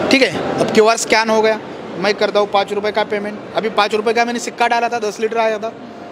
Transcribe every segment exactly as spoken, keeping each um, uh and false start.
ठीक है। अब क्यू आर स्कैन हो गया, मैं करता हूँ पाँच रुपये का पेमेंट। अभी पाँच रुपये का मैंने सिक्का डाला था, दस लीटर आया था।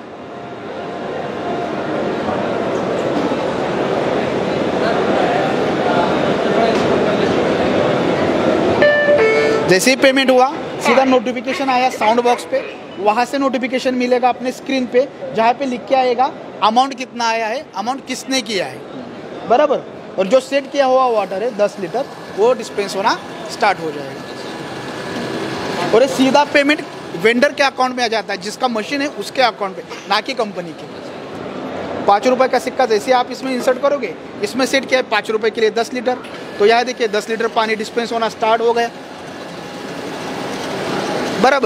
जैसे ही पेमेंट हुआ सीधा नोटिफिकेशन आया साउंड बॉक्स पे, वहाँ से नोटिफिकेशन मिलेगा अपने स्क्रीन पे, जहाँ पे लिख के आएगा अमाउंट कितना आया है, अमाउंट किसने किया है, बराबर। और जो सेट किया हुआ वाटर है दस लीटर, वो डिस्पेंस होना स्टार्ट हो जाएगा। और ये सीधा पेमेंट वेंडर के अकाउंट में आ जाता है, जिसका मशीन है उसके अकाउंट पे, ना कि कंपनी के। पाँच रुपये का सिक्का जैसे आप इसमें इंसर्ट करोगे, इसमें सेट किया है पाँच रुपये के लिए दस लीटर, तो यहाँ देखिए दस लीटर पानी डिस्पेंस होना स्टार्ट हो गया, बराबर।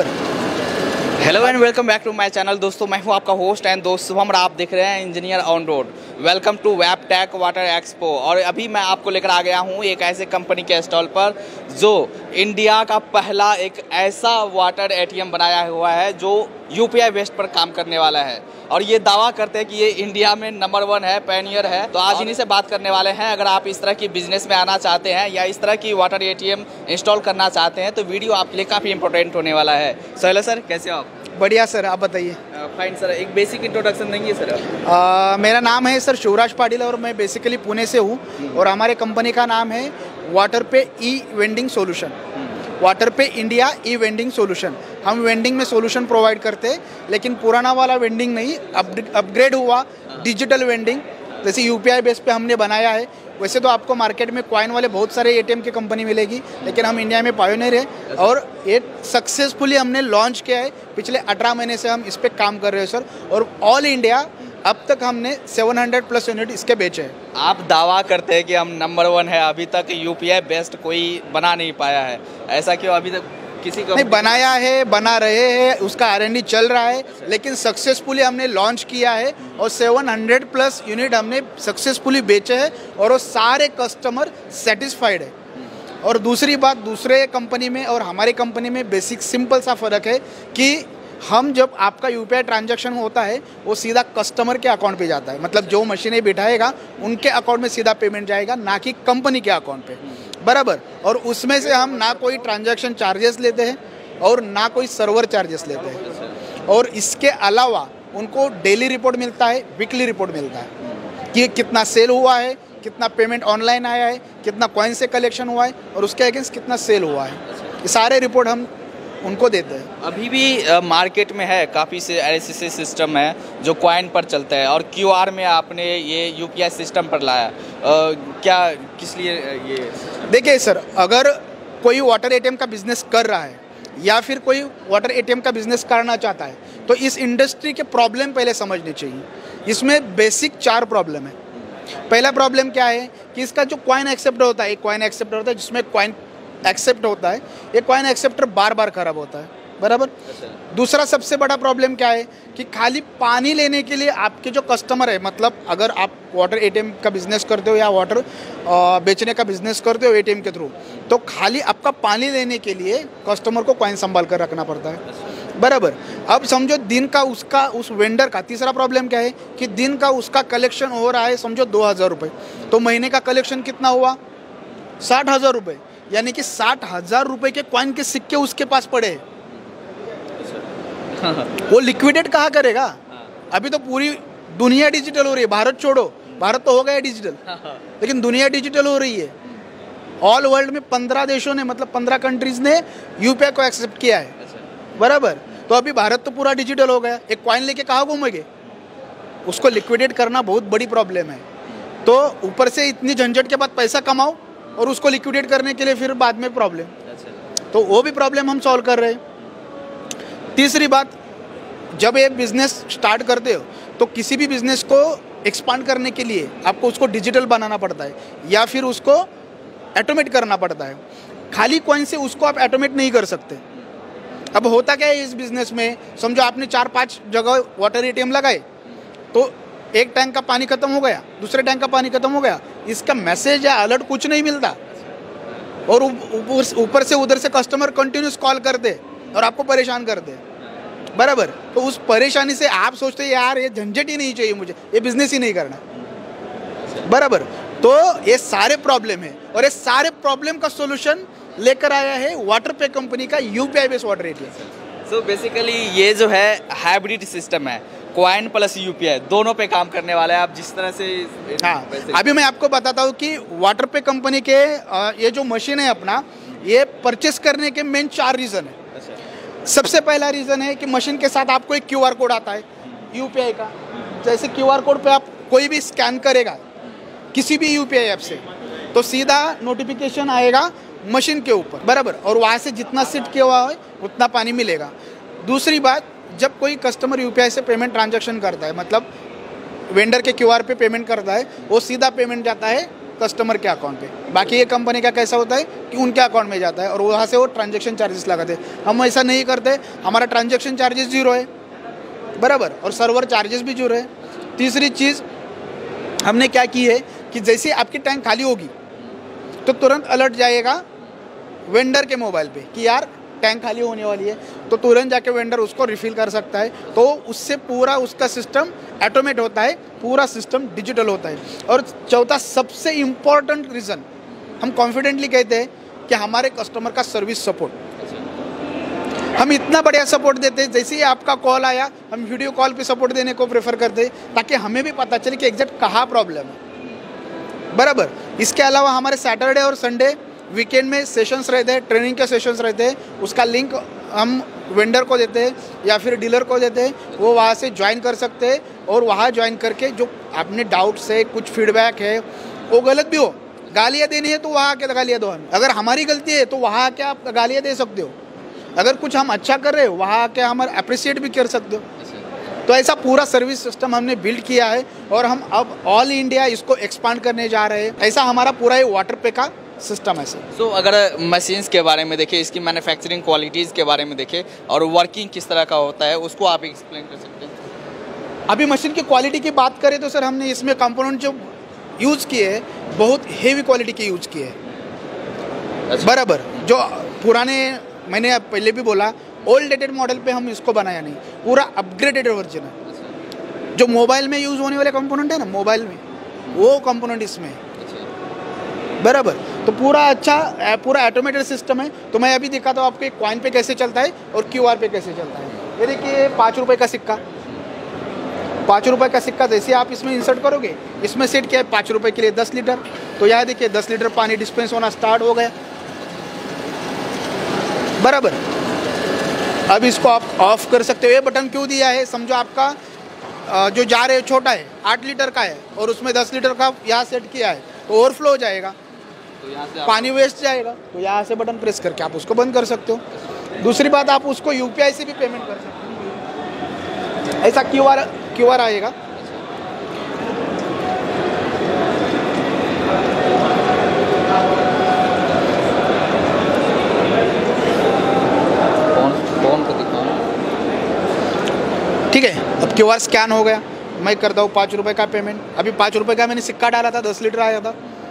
Hello and welcome back to my channel. दोस्तों मैं हूं आपका होस्ट एंड दोस्त शुभम, आप देख रहे हैं engineer on road. Welcome to Wabtec water expo. और अभी मैं आपको लेकर आ गया हूं एक ऐसे कंपनी के स्टॉल पर जो इंडिया का पहला एक ऐसा वाटर एटीएम बनाया हुआ है जो यूपीआई बेस्ड पर काम करने वाला है, और ये दावा करते हैं कि ये इंडिया में नंबर वन है, पैनियर है। तो आज इन्हीं से बात करने वाले हैं। अगर आप इस तरह की बिजनेस में आना चाहते हैं या इस तरह की वाटर एटीएम इंस्टॉल करना चाहते हैं तो वीडियो आपके लिए काफ़ी इंपॉर्टेंट होने वाला है। सो हेलो सर, कैसे हो आप? बढ़िया सर, आप बताइए। फाइन सर, एक बेसिक इंट्रोडक्शन देंगे सर? आ, मेरा नाम है सर शिवराज पाटिल और मैं बेसिकली पुणे से हूँ, और हमारे कंपनी का नाम है water pay e vending solution. Water pay India e vending solution. हम वेंडिंग में सोल्यूशन प्रोवाइड करते हैं, लेकिन पुराना वाला वेंडिंग नहीं, अपग्रेड हुआ डिजिटल वेंडिंग, जैसे यूपीआई बेस पे हमने बनाया है। वैसे तो आपको मार्केट में कॉइन वाले बहुत सारे एटीएम की कंपनी मिलेगी, लेकिन हम इंडिया में पायोनियर है और ये सक्सेसफुली हमने लॉन्च किया है। पिछले अठारह महीने से हम इस पर काम कर रहे हैं सर, और ऑल इंडिया अब तक हमने सात सौ प्लस यूनिट इसके बेचे हैं। आप दावा करते हैं कि हम नंबर वन है, अभी तक यूपीआई बेस्ड कोई बना नहीं पाया है, ऐसा क्यों? अभी तक किसी को नहीं बनाया है, बना रहे हैं, उसका आर एंड डी चल रहा है, लेकिन सक्सेसफुली हमने लॉन्च किया है और सात सौ प्लस यूनिट हमने सक्सेसफुली बेचे हैं, और वो सारे कस्टमर सेटिस्फाइड है। और दूसरी बात, दूसरे कंपनी में और हमारी कंपनी में बेसिक सिंपल सा फ़र्क है कि हम जब आपका यूपीआई ट्रांजैक्शन होता है वो सीधा कस्टमर के अकाउंट पे जाता है, मतलब जो मशीनें बिठाएगा उनके अकाउंट में सीधा पेमेंट जाएगा, ना कि कंपनी के अकाउंट पे, बराबर। और उसमें से हम ना कोई ट्रांजैक्शन चार्जेस लेते हैं और ना कोई सर्वर चार्जेस लेते हैं। और इसके अलावा उनको डेली रिपोर्ट मिलता है, वीकली रिपोर्ट मिलता है कि कितना सेल हुआ है, कितना पेमेंट ऑनलाइन आया है, कितना कॉइन से कलेक्शन हुआ है और उसके अगेंस्ट कितना सेल हुआ है। ये सारे रिपोर्ट हम उनको देते हैं। अभी भी मार्केट में है काफ़ी से ऐसे सिस्टम है जो कॉइन पर चलता है, और क्यूआर में आपने ये यूपीआई सिस्टम पर लाया। आ, क्या किस लिए ये? देखिए सर, अगर कोई वाटर एटीएम का बिजनेस कर रहा है या फिर कोई वाटर एटीएम का बिजनेस करना चाहता है तो इस इंडस्ट्री के प्रॉब्लम पहले समझने चाहिए। इसमें बेसिक चार प्रॉब्लम है। पहला प्रॉब्लम क्या है कि इसका जो कॉइन एक्सेप्टर होता है, एक कॉइन एक्सेप्टर होता है जिसमें कॉइन एक्सेप्ट होता है, ये कॉइन एक्सेप्टर बार बार खराब होता है, बराबर। दूसरा सबसे बड़ा प्रॉब्लम क्या है कि खाली पानी लेने के लिए आपके जो कस्टमर है, मतलब अगर आप वाटर एटीएम का बिजनेस करते हो या वाटर बेचने का बिजनेस करते हो एटीएम के थ्रू, तो खाली आपका पानी लेने के लिए कस्टमर को कॉइन संभाल कर रखना पड़ता है, बराबर। अब समझो दिन का उसका उस वेंडर का तीसरा प्रॉब्लम क्या है कि दिन का उसका कलेक्शन हो रहा है समझो दो हज़ार रुपये, तो महीने का कलेक्शन कितना हुआ? साठ हज़ार रुपये, यानी कि साठ हज़ार रुपये के कॉइन के सिक्के उसके पास पड़े हैं। वो लिक्विडेट कहाँ करेगा? अभी तो पूरी दुनिया डिजिटल हो रही है, भारत छोड़ो, भारत तो हो गया डिजिटल, लेकिन दुनिया डिजिटल हो रही है। ऑल वर्ल्ड में पंद्रह देशों ने, मतलब पंद्रह कंट्रीज ने यूपीआई को एक्सेप्ट किया है, बराबर। तो अभी भारत तो पूरा डिजिटल हो गया, एक कॉइन लेके कहाँ घूमेंगे? उसको लिक्विडेट करना बहुत बड़ी प्रॉब्लम है। तो ऊपर से इतनी झंझट के बाद पैसा कमाओ और उसको लिक्विडेट करने के लिए फिर बाद में प्रॉब्लम, तो वो भी प्रॉब्लम हम सॉल्व कर रहे हैं। तीसरी बात, जब ये बिजनेस स्टार्ट करते हो तो किसी भी बिजनेस को एक्सपांड करने के लिए आपको उसको डिजिटल बनाना पड़ता है या फिर उसको ऑटोमेट करना पड़ता है। खाली कॉइन से उसको आप ऑटोमेट नहीं कर सकते। अब होता क्या है इस बिजनेस में, समझो आपने चार पांच जगह वाटर एटीएम लगाए, तो एक टैंक का पानी खत्म हो गया, दूसरे टैंक का पानी खत्म हो गया, इसका मैसेज या अलर्ट कुछ नहीं मिलता, और ऊपर से उधर से कस्टमर कंटिन्यूस कॉल करते और आपको परेशान करते, बराबर। तो उस परेशानी से आप सोचते हैं यार ये झंझट ही नहीं चाहिए मुझे, ये बिजनेस ही नहीं करना, बराबर। तो ये सारे प्रॉब्लम है, और ये सारे प्रॉब्लम का सोल्यूशन लेकर आया है वाटर पे कंपनी का UPI based water ATM. So basically ये जो है हाइब्रिड सिस्टम है, कॉइन प्लस यूपीआई दोनों पे काम करने वाला है। आप जिस तरह से हाँ, अभी मैं आपको बताता हूँ कि वाटर पे कंपनी के ये जो मशीन है अपना, ये परचेस करने के मेन चार रीज़न है। अच्छा। सबसे पहला रीज़न है कि मशीन के साथ आपको एक क्यूआर कोड आता है यूपीआई का। जैसे क्यूआर कोड पे आप कोई भी स्कैन करेगा किसी भी यूपीआई ऐप से, तो सीधा नोटिफिकेशन आएगा मशीन के ऊपर, बराबर, और वहाँ से जितना सेट किया हुआ है उतना पानी मिलेगा। दूसरी बात, जब कोई कस्टमर यूपीआई से पेमेंट ट्रांजैक्शन करता है, मतलब वेंडर के क्यूआर पे पेमेंट करता है, वो सीधा पेमेंट जाता है कस्टमर के अकाउंट पे। बाकी ये कंपनी का कैसा होता है कि उनके अकाउंट में जाता है और वहाँ से वो ट्रांजैक्शन चार्जेस लगाते हैं। हम ऐसा नहीं करते, हमारा ट्रांजैक्शन चार्जेस जीरो है, बराबर, और सर्वर चार्जेस भी जीरो है। तीसरी चीज़ हमने क्या की है कि जैसे आपकी टैंक खाली होगी तो तुरंत अलर्ट जाएगा वेंडर के मोबाइल पे कि यार टैंक खाली होने वाली है, तो तुरंत जाके वेंडर उसको रिफ़िल कर सकता है। तो उससे पूरा उसका सिस्टम ऑटोमेट होता है, पूरा सिस्टम डिजिटल होता है। और चौथा सबसे इम्पॉर्टेंट रीज़न, हम कॉन्फिडेंटली कहते हैं कि हमारे कस्टमर का सर्विस सपोर्ट, हम इतना बढ़िया सपोर्ट देते हैं। जैसे ही आपका कॉल आया, हम वीडियो कॉल पे सपोर्ट देने को प्रेफर करते हैं, ताकि हमें भी पता चले कि एग्जैक्ट कहाँ प्रॉब्लम है, बराबर। इसके अलावा हमारे सैटरडे और संडे वीकेंड में सेशंस रहते हैं, ट्रेनिंग के सेशंस रहते हैं। उसका लिंक हम वेंडर को देते हैं या फिर डीलर को देते हैं, वो वहाँ से ज्वाइन कर सकते हैं। और वहाँ ज्वाइन करके जो आपने डाउट्स है, कुछ फीडबैक है, वो गलत भी हो, गालियाँ देनी है तो वहाँ आके गालियाँ दो हमें। अगर हमारी गलती है तो वहाँ आके आप गालियाँ दे सकते हो। अगर कुछ हम अच्छा कर रहे हो, वहाँ आके हम अप्रिशिएट भी कर सकते हो। तो ऐसा पूरा सर्विस सिस्टम हमने बिल्ड किया है और हम अब ऑल इंडिया इसको एक्सपांड करने जा रहे हैं। ऐसा हमारा पूरा ये वाटर पे का सिस्टम है सर। सो अगर मशीन्स के बारे में देखें, इसकी मैन्युफैक्चरिंग क्वालिटीज़ के बारे में देखें और वर्किंग किस तरह का होता है, उसको आप एक्सप्लेन कर सकते हैं? अभी मशीन की क्वालिटी की बात करें तो सर हमने इसमें कंपोनेंट जो यूज़ किए हैं बहुत हेवी क्वालिटी के यूज़ किए हैं। अच्छा। बराबर, जो पुराने, मैंने पहले भी बोला, ओल्ड डेटेड मॉडल पे हम इसको बनाया नहीं, पूरा अपग्रेडेड वर्जन है। जो मोबाइल में यूज़ होने वाले कंपोनेंट है ना, मोबाइल में, वो कंपोनेंट इसमें है, बराबर। तो पूरा अच्छा, पूरा ऑटोमेटेड सिस्टम है। तो मैं अभी दिखाता हूँ आपको एक कॉइन पे कैसे चलता है और क्यूआर पे कैसे चलता है। ये देखिए पाँच रुपये का सिक्का, पाँच रुपये का सिक्का जैसे आप इसमें इंसर्ट करोगे, इसमें सेट किया है पाँच रुपये के लिए दस लीटर। तो यहाँ देखिए दस लीटर पानी डिस्पेंस होना स्टार्ट हो गया, बराबर। अब इसको आप ऑफ कर सकते हो। ये बटन क्यों दिया है, समझो आपका जो जार है छोटा है, आठ लीटर का है, और उसमें दस लीटर का यहाँ सेट किया है, तो ओवरफ्लो हो जाएगा, तो यहाँ से पानी वेस्ट जाएगा। तो यहाँ से बटन प्रेस करके आप उसको बंद कर सकते हो। दूसरी बात, आप उसको यूपीआई से भी पेमेंट कर सकते हो। ऐसा क्यूआर क्यूआर आएगा। ठीक है, अब क्यूआर स्कैन हो गया, मैं करता हूँ पाँच रुपये का पेमेंट। अभी पाँच रुपये का मैंने सिक्का डाला था, दस लीटर आया था।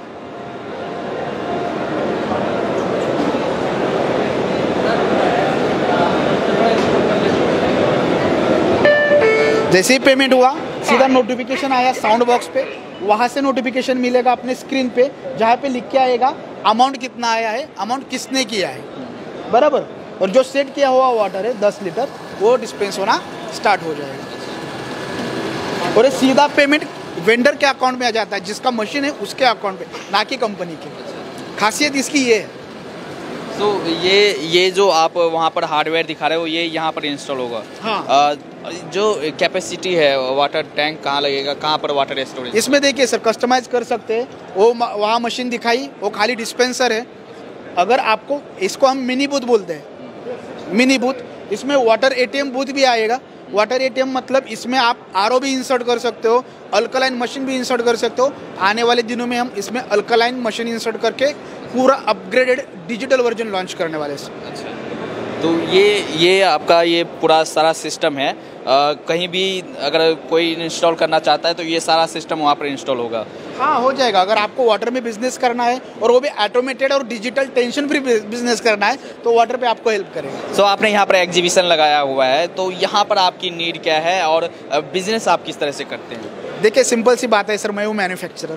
जैसे ही पेमेंट हुआ, सीधा नोटिफिकेशन आया साउंड बॉक्स पे, वहाँ से नोटिफिकेशन मिलेगा अपने स्क्रीन पे, जहाँ पे लिख के आएगा अमाउंट कितना आया है, अमाउंट किसने किया है, बराबर। और जो सेट किया हुआ वाटर है दस लीटर, वो डिस्पेंस होना स्टार्ट हो जाएगा। और ये सीधा पेमेंट वेंडर के अकाउंट में आ जाता है, जिसका मशीन है उसके अकाउंट पे, ना कि कंपनी के। खासियत इसकी ये है। तो ये ये जो आप वहाँ पर हार्डवेयर दिखा रहे हो, ये यहाँ पर इंस्टॉल होगा। हाँ। आ, जो कैपेसिटी है, वाटर टैंक कहाँ लगेगा, कहाँ पर वाटर स्टोरेज? इसमें देखिए सर, कस्टमाइज कर सकते हैं। वो वहाँ मशीन दिखाई, वो खाली डिस्पेंसर है। अगर आपको, इसको हम मिनी बूथ बोलते हैं, मिनी बूथ। इसमें वाटर एटीएम बूथ भी आएगा। वाटर एटीएम मतलब इसमें आप आरओ भी इंसर्ट कर सकते हो, अल्कलाइन मशीन भी इंसर्ट कर सकते हो। आने वाले दिनों में हम इसमें अल्कलाइन मशीन इंसर्ट करके पूरा अपग्रेडेड डिजिटल वर्जन लॉन्च करने वाले हैं। अच्छा, तो ये ये आपका ये पूरा सारा सिस्टम है। आ, कहीं भी अगर कोई इंस्टॉल करना चाहता है तो ये सारा सिस्टम वहाँ पर इंस्टॉल होगा? हाँ, हो जाएगा। अगर आपको वाटर में बिजनेस करना है और वो भी ऑटोमेटेड और डिजिटल टेंशन फ्री बिजनेस करना है, तो वाटर पे आपको हेल्प करेगा। सो so, आपने यहाँ पर एग्जीबिशन लगाया हुआ है, तो यहाँ पर आपकी नीड क्या है और बिजनेस आप किस तरह से करते हैं? देखिए, सिंपल सी बात है सर, मैं हूँ मैन्युफैक्चरर,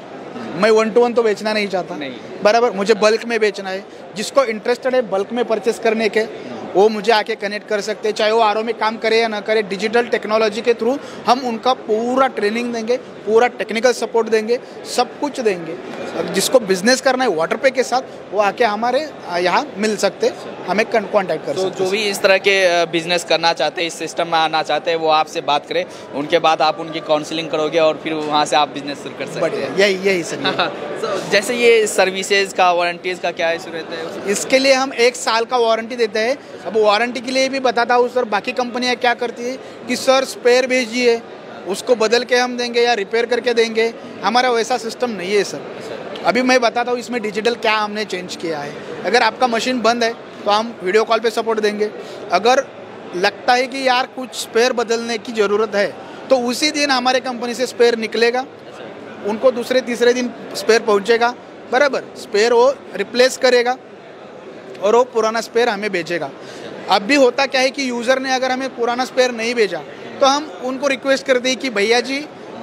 मैं वन टू वन तो बेचना नहीं चाहता, नहीं। बराबर, मुझे बल्क में बेचना है। जिसको इंटरेस्टेड है बल्क में परचेस करने के, वो मुझे आके कनेक्ट कर सकते हैं, चाहे वो आर ओ में काम करे या ना करे। डिजिटल टेक्नोलॉजी के थ्रू हम उनका पूरा ट्रेनिंग देंगे, पूरा टेक्निकल सपोर्ट देंगे, सब कुछ देंगे। जिसको बिजनेस करना है वाटर पे के साथ, वो आके हमारे यहाँ मिल सकते, हमें कॉन्टैक्ट कर तो सकते। जो भी इस तरह के बिजनेस करना चाहते हैं, इस सिस्टम में आना चाहते हैं, वो आपसे बात करें, उनके बाद आप उनकी काउंसलिंग करोगे और फिर वहाँ से आप बिजनेस शुरू कर सकते हैं। यही यही सर। तो जैसे ये सर्विसेज का, वारंटीज का क्या इशू रहता है? इसके लिए हम एक साल का वारंटी देते हैं। अब वारंटी के लिए भी बताता हूँ सर, बाकी कंपनियाँ क्या करती है कि सर स्पेयर भेजिए, उसको बदल के हम देंगे या रिपेयर करके देंगे। हमारा वैसा सिस्टम नहीं है सर। अभी मैं बताता हूँ इसमें डिजिटल क्या हमने चेंज किया है। अगर आपका मशीन बंद है तो हम वीडियो कॉल पे सपोर्ट देंगे। अगर लगता है कि यार कुछ स्पेयर बदलने की ज़रूरत है तो उसी दिन हमारे कंपनी से स्पेयर निकलेगा, उनको दूसरे तीसरे दिन स्पेयर पहुंचेगा, बराबर। स्पेयर वो रिप्लेस करेगा और वो पुराना स्पेयर हमें भेजेगा। अब भी होता क्या है कि यूज़र ने अगर हमें पुराना स्पेयर नहीं भेजा तो हम उनको रिक्वेस्ट करते हैं कि भैया जी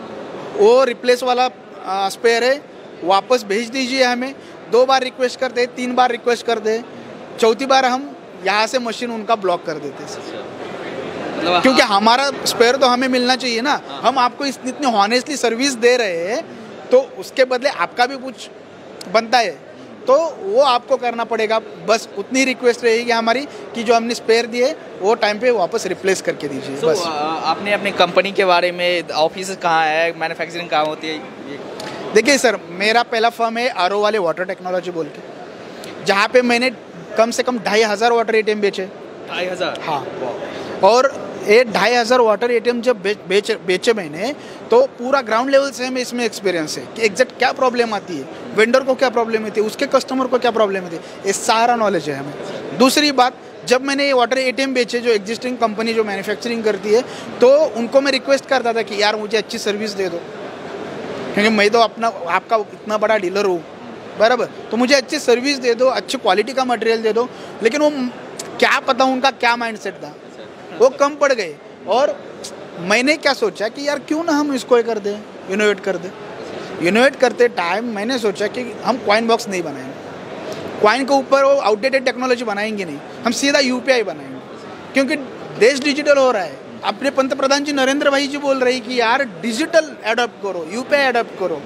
वो रिप्लेस वाला स्पेयर है, वापस भेज दीजिए हमें। दो बार रिक्वेस्ट करते हैं, तीन बार रिक्वेस्ट करते हैं, चौथी बार हम यहाँ से मशीन उनका ब्लॉक कर देते हैं। मतलब क्योंकि हमारा स्पेयर तो हमें मिलना चाहिए ना। हम आपको इतनी हॉनेस्टली सर्विस दे रहे हैं तो उसके बदले आपका भी कुछ बनता है, तो वो आपको करना पड़ेगा। बस उतनी रिक्वेस्ट रहेगी हमारी कि जो हमने स्पेयर दिए वो टाइम पे वापस रिप्लेस करके दीजिए। so, बस आपने अपनी कंपनी के बारे में, ऑफिस कहाँ है, मैन्युफैक्चरिंग कहाँ होती है? देखिए सर, मेरा पहला फर्म है आर ओ वाले वाटर टेक्नोलॉजी बोल के, जहाँ पे मैंने कम से कम ढाई हज़ार वाटर ए टी एम बेचे। ढाई हज़ार हाँ। और ये ढाई हज़ार वाटर ए टी एम जब बेच, बेचे बेचे मैंने, तो पूरा ग्राउंड लेवल से हमें इसमें एक्सपीरियंस है कि एग्जैक्ट क्या प्रॉब्लम आती है, वेंडर को क्या प्रॉब्लम होती है, उसके कस्टमर को क्या प्रॉब्लम होती है, ये सारा नॉलेज है हमें। दूसरी बात, जब मैंने ये वाटर ए टी एम बेचे, जो एग्जिस्टिंग कंपनी जो मैन्युफैक्चरिंग करती है, तो उनको मैं रिक्वेस्ट करता था कि यार मुझे अच्छी सर्विस दे दो, क्योंकि मैं तो अपना आपका इतना बड़ा डीलर हूँ, बराबर, तो मुझे अच्छी सर्विस दे दो, अच्छी क्वालिटी का मटेरियल दे दो। लेकिन वो क्या पता उनका क्या माइंडसेट था, वो कम पड़ गए। और मैंने क्या सोचा कि यार क्यों ना हम इसको कर दें, इनोवेट कर दें। इनोवेट करते टाइम मैंने सोचा कि हम कॉइन बॉक्स नहीं बनाएंगे, कॉइन के ऊपर वो आउटडेटेड टेक्नोलॉजी बनाएंगे नहीं, हम सीधा यू पी आई बनाएंगे, क्योंकि देश डिजिटल हो रहा है। अपने पंतप्रधान जी नरेंद्र भाई जी बोल रही कि यार डिजिटल एडॉप्ट करो, यू पी आई एडॉप्ट करो,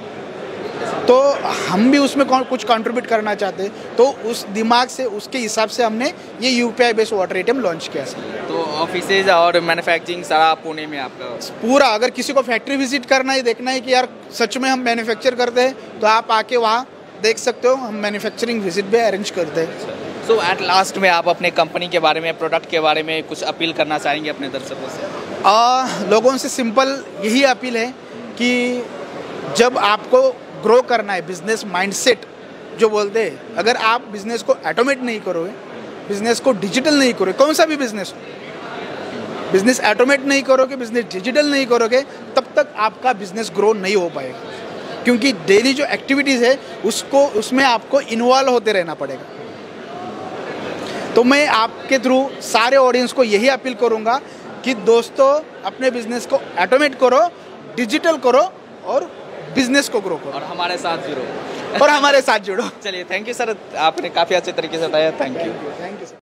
तो हम भी उसमें कुछ कंट्रीब्यूट करना चाहते हैं। तो उस दिमाग से, उसके हिसाब से हमने ये U P I based water A T M launch किया सर। तो ऑफिसेज और मैन्युफैक्चरिंग सारा पुणे में आपका पूरा। अगर किसी को फैक्ट्री विजिट करना है, देखना है कि यार सच में हम मैन्युफैक्चर करते हैं, तो आप आके वहाँ देख सकते हो। हम मैन्युफैक्चरिंग विजिट भी अरेंज करते हैं। सो एट लास्ट में आप अपने कंपनी के बारे में, प्रोडक्ट के बारे में कुछ अपील करना चाहेंगे अपने दर्शकों से? आ, लोगों से सिंपल यही अपील है कि जब आपको ग्रो करना है, बिजनेस माइंडसेट जो बोलते हैं, अगर आप बिजनेस को ऑटोमेट नहीं करोगे, बिजनेस को डिजिटल नहीं करोगे, कौन सा भी बिजनेस हो, बिजनेस ऑटोमेट नहीं करोगे, बिजनेस डिजिटल नहीं करोगे, तब तक आपका बिजनेस ग्रो नहीं हो पाएगा। क्योंकि डेली जो एक्टिविटीज़ है उसको, उसमें आपको इन्वॉल्व होते रहना पड़ेगा। तो मैं आपके थ्रू सारे ऑडियंस को यही अपील करूँगा कि दोस्तों अपने बिजनेस को ऑटोमेट करो, डिजिटल करो और बिजनेस को ग्रो करो, और हमारे साथ जुड़ो और हमारे साथ जुड़ो। चलिए, थैंक यू सर, आपने काफ़ी अच्छे तरीके से बताया। Thank you. Thank you sir.